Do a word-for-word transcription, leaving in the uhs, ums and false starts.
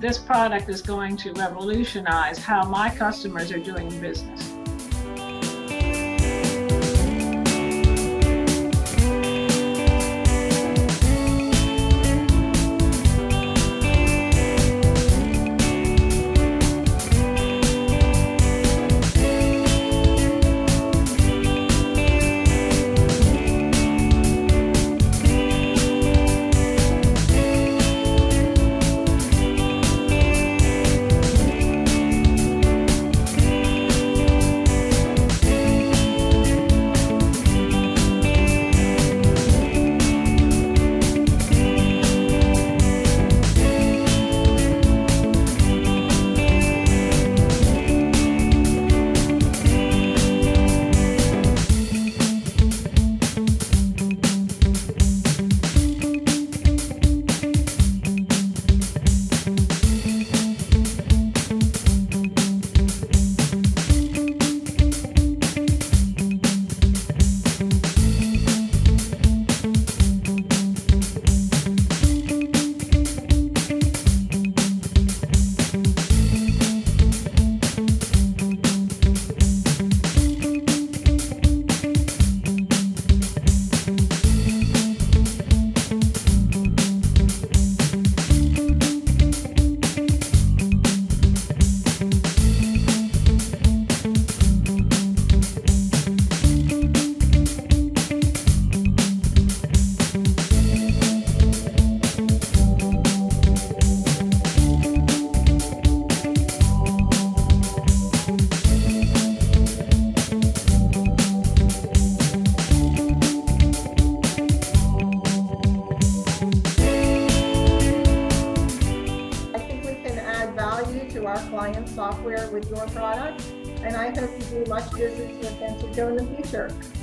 this product is going to revolutionize how my customers are doing business. To our client software with your product, and I hope you do much business with Suntico in the future.